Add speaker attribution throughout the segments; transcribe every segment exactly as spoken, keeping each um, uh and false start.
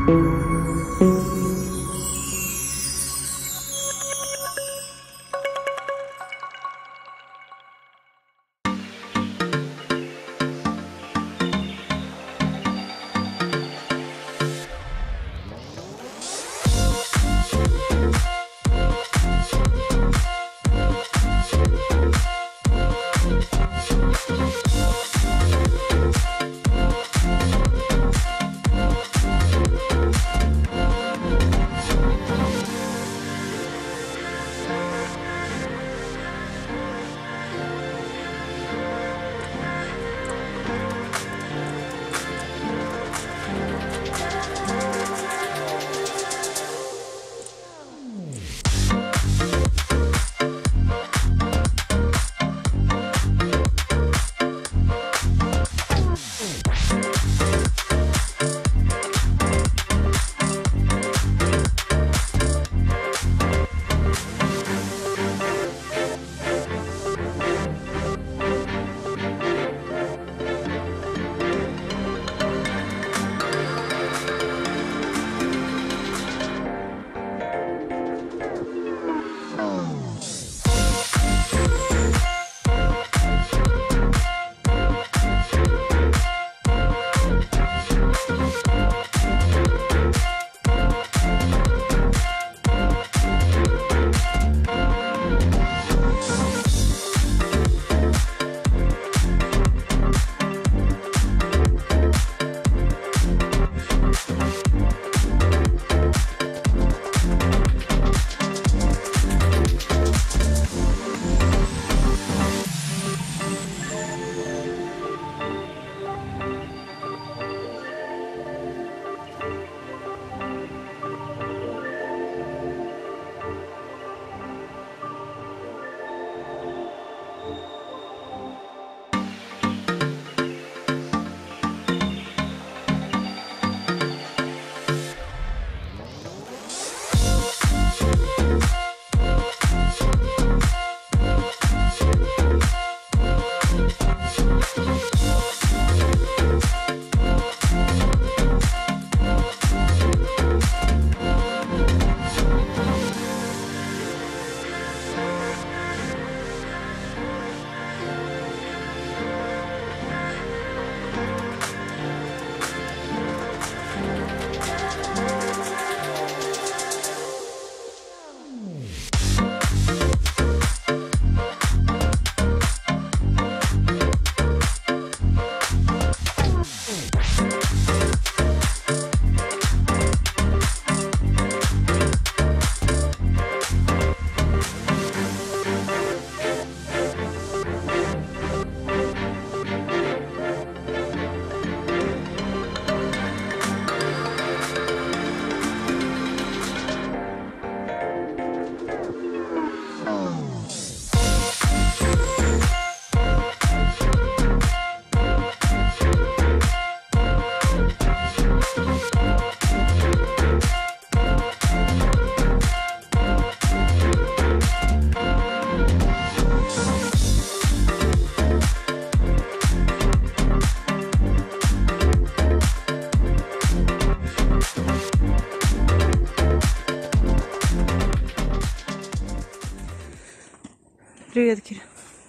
Speaker 1: Привет, Киря.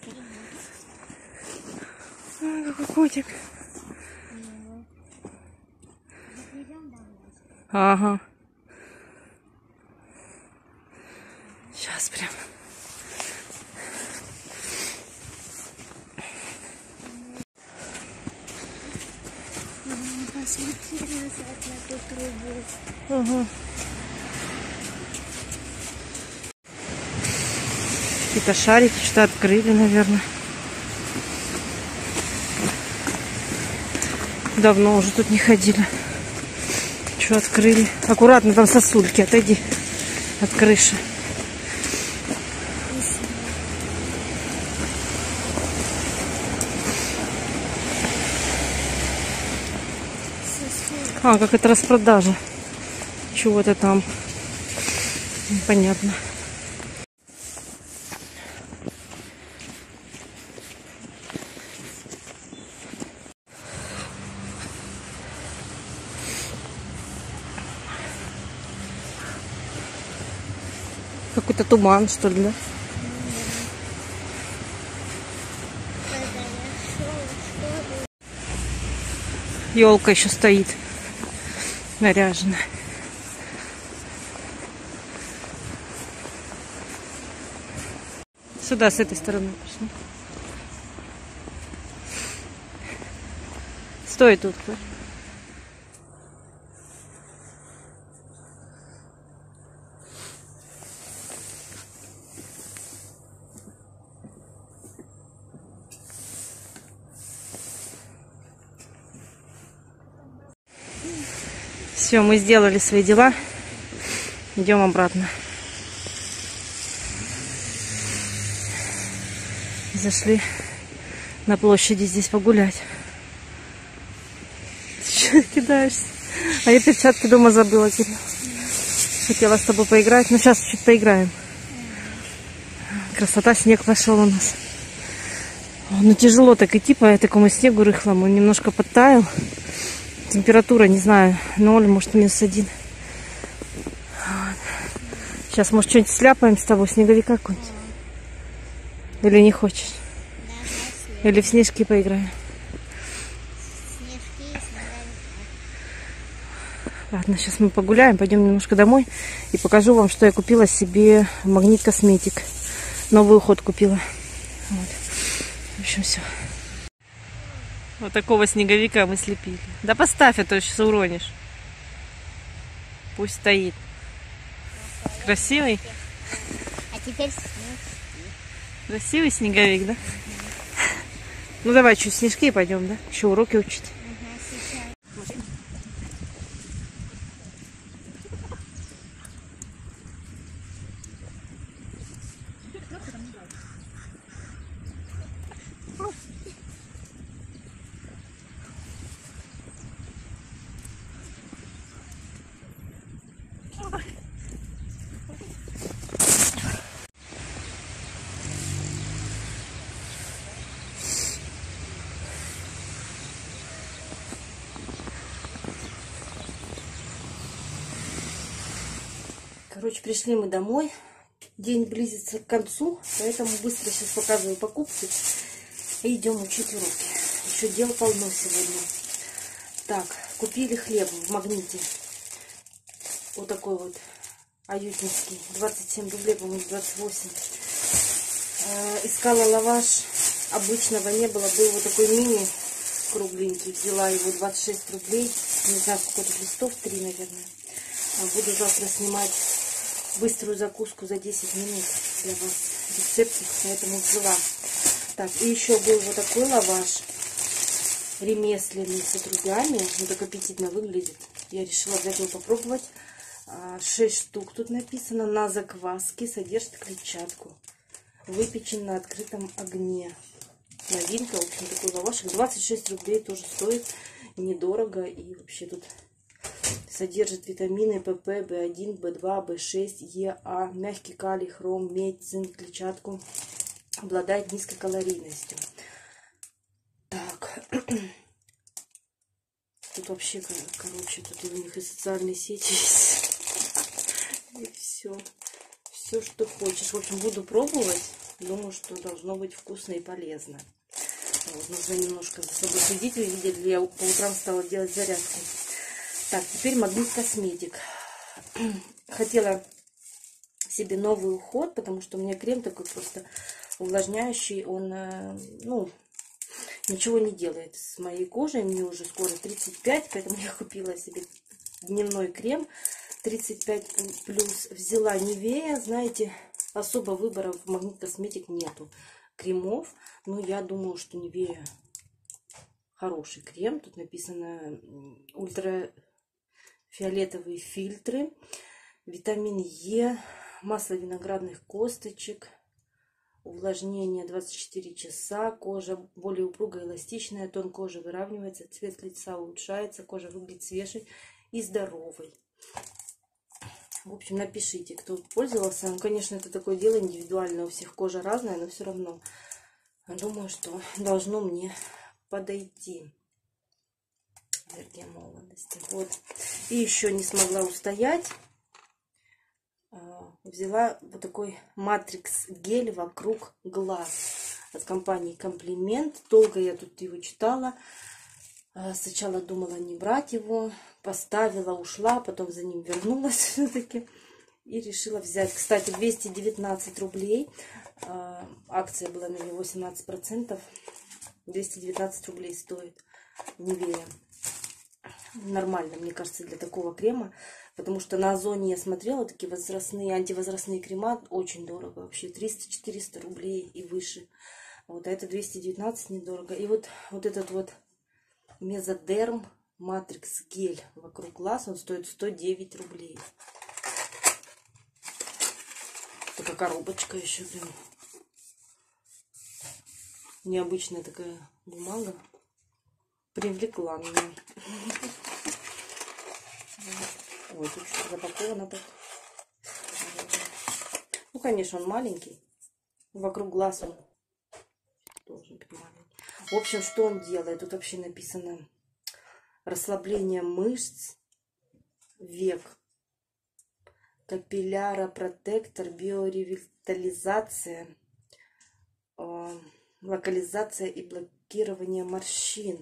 Speaker 1: Ой, какой котик. Ага. Сейчас прям.
Speaker 2: Посмотри назад на ту трубу.
Speaker 1: Ага. Какие-то шарики что-то открыли, наверное. Давно уже тут не ходили. Что открыли? Аккуратно, там сосульки, отойди от крыши. А, как это распродажа чего-то там. Непонятно. Какой-то туман, что ли, да? Елка еще стоит, наряженная. Сюда, с этой стороны пошли. Стой тут. Все, мы сделали свои дела. Идем обратно. Зашли на площади здесь погулять. Че кидаешься? А я перчатки дома забыла. Хотела с тобой поиграть. Но сейчас чуть поиграем. Красота, снег пошел у нас. Ну тяжело так идти по такому снегу рыхлому. Он немножко подтаял. Температура, не знаю, ноль, может минус один. Вот. Сейчас, может, что-нибудь сляпаем с тобой, снеговика какой-нибудь. Или не хочешь? Да, или в снежки поиграем? Снежки, снеговика. Ладно, сейчас мы погуляем, пойдем немножко домой и покажу вам, что я купила себе в Магнит Косметик. Новый уход купила. Вот. В общем, все. Вот такого снеговика мы слепили. Да поставь, а то сейчас уронишь. Пусть стоит. Красивый?
Speaker 2: А теперь снежки.
Speaker 1: Красивый снеговик, да? Угу. Ну давай чуть снежки и пойдем, да? Еще уроки учить. Короче, пришли мы домой. День близится к концу, поэтому быстро сейчас показываю покупки и идем учить уроки. Еще дел полно сегодня. Так, купили хлеб в Магните. Вот такой вот аютинский. двадцать семь рублей, по-моему, двадцать восемь. Э, искала лаваш. Обычного не было. Был вот такой мини кругленький. Взяла его двадцать шесть рублей. Не знаю, сколько тут листов. три, наверное. Буду завтра снимать быструю закуску за десять минут для вас. Рецептик, поэтому взяла. Так, и еще был вот такой лаваш. Ремесленный, с отрубями. Он так аппетитно выглядит. Я решила взять его попробовать. шесть штук тут написано. На закваске, содержит клетчатку. Выпечен на открытом огне. Новинка. В общем, такой лавашик. двадцать шесть рублей тоже стоит. Недорого. И вообще тут содержит витамины П П, В один, В два, В шесть, Е, А, мягкий калий, хром, медь, цинк, клетчатку. Обладает низкой калорийностью. Так. Тут вообще, короче, тут у них и социальные сети есть. И все. Все, что хочешь. В общем, буду пробовать. Думаю, что должно быть вкусно и полезно. Вот, нужно немножко за собой следить. Вы видели, я по утрам стала делать зарядку. Так, теперь Магнит Косметик. Хотела себе новый уход, потому что у меня крем такой просто увлажняющий. Он, ну, ничего не делает с моей кожей. Мне уже скоро тридцать пять, поэтому я купила себе дневной крем тридцать пять плюс. Взяла Нивея. Знаете, особо выбора в Магнит Косметик нету кремов. Но я думаю, что Нивея хороший крем. Тут написано ультра... фиолетовые фильтры, витамин Е, масло виноградных косточек, увлажнение двадцать четыре часа, кожа более упругая, эластичная, тон кожи выравнивается, цвет лица улучшается, кожа выглядит свежей и здоровой. В общем, напишите, кто пользовался. Ну, конечно, это такое дело индивидуальное, у всех кожа разная, но все равно думаю, что должно мне подойти. Энергия молодости. Вот. И еще не смогла устоять. взяла вот такой матрикс гель вокруг глаз от компании Комплимент. Долго я тут его читала. Сначала думала не брать его, поставила, ушла, потом за ним вернулась все-таки и решила взять. Кстати, двести девятнадцать рублей. Акция была на него восемнадцать процентов. двести девятнадцать рублей стоит Нивея. Нормально, мне кажется, для такого крема. Потому что на Озоне я смотрела такие возрастные, антивозрастные крема. Очень дорого вообще. триста-четыреста рублей и выше. Вот, а это двести девятнадцать недорого. И вот, вот этот вот Мезодерм Матрикс гель вокруг глаз. Он стоит сто девять рублей. Такая коробочка еще, блин. Необычная такая бумага. Привлекла меня. Ой, тут что-то запаковано так. Ну, конечно, он маленький. Вокруг глаз он должен быть маленький. В общем, что он делает? Тут вообще написано: расслабление мышц, век, капилляропротектор, биоревитализация, э, локализация и блокирование морщин.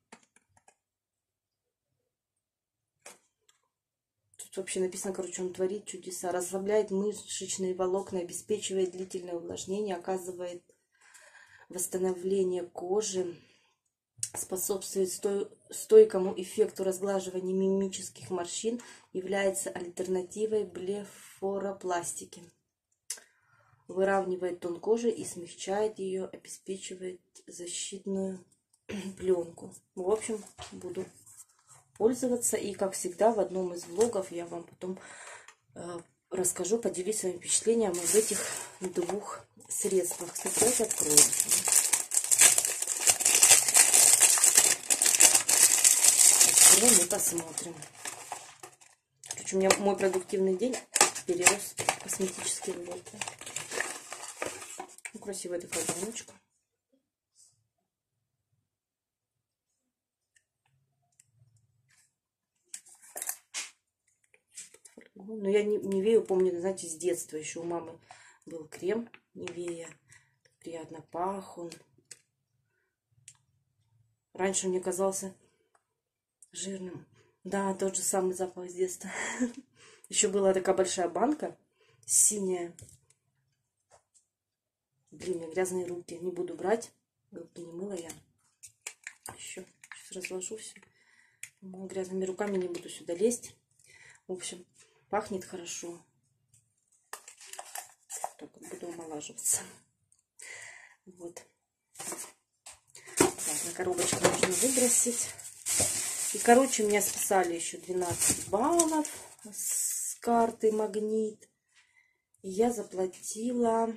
Speaker 1: Тут вообще написано, короче, он творит чудеса. Расслабляет мышечные волокна, обеспечивает длительное увлажнение, оказывает восстановление кожи, способствует стой, стойкому эффекту разглаживания мимических морщин, является альтернативой блефоропластике. Выравнивает тон кожи и смягчает ее, обеспечивает защитную пленку. В общем, буду пользоваться. И, как всегда, в одном из влогов я вам потом э, расскажу, поделюсь своим впечатлением об этих двух средствах. Кстати, давайте откроем. Откроем и посмотрим. Короче, у меня мой продуктивный день перерос в косметический влог. Ну, красивая такая баночка. Но я Нивею помню, знаете, с детства. Еще у мамы был крем Нивея. Приятно пах он. Раньше он мне казался жирным. Да, тот же самый запах с детства. Еще была такая большая банка, синяя. Блин, у меня грязные руки. Не буду брать. Руки не мыла я. Еще сейчас разложу все. Грязными руками не буду сюда лезть. В общем, пахнет хорошо. Так, буду омолаживаться. Вот. Ладно, коробочку нужно выбросить. И, короче, меня списали еще двенадцать баллов с карты Магнит. И я заплатила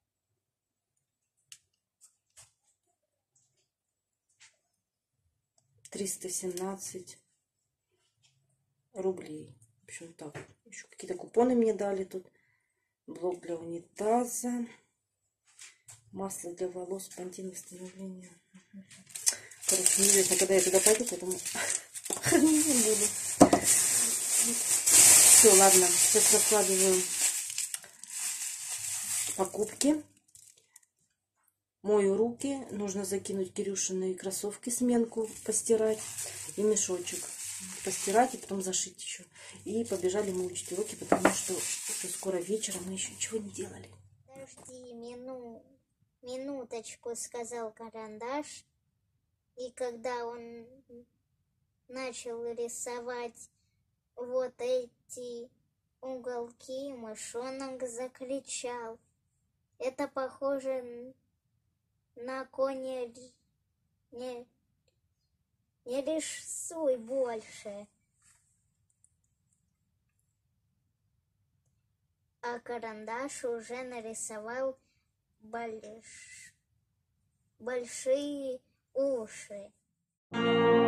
Speaker 1: триста семнадцать рублей. В общем, так. Еще какие-то купоны мне дали тут. Блок для унитаза. Масло для волос, пантин восстановления. Короче, неизвестно, когда я туда пойду, поэтому хранить не буду. Все, ладно. Сейчас раскладываю покупки. Мою руки. Нужно закинуть Кирюшины кроссовки, сменку постирать. И мешочек постирать, и потом зашить еще. И побежали мы учить уроки, потому что уже скоро вечером, мы еще ничего не делали.
Speaker 2: Подожди мину... минуточку, сказал Карандаш. И когда он начал рисовать вот эти уголки, мышонок закричал: это похоже на коня. Не, не рисуй больше. А Карандаш уже нарисовал больш... большие уши.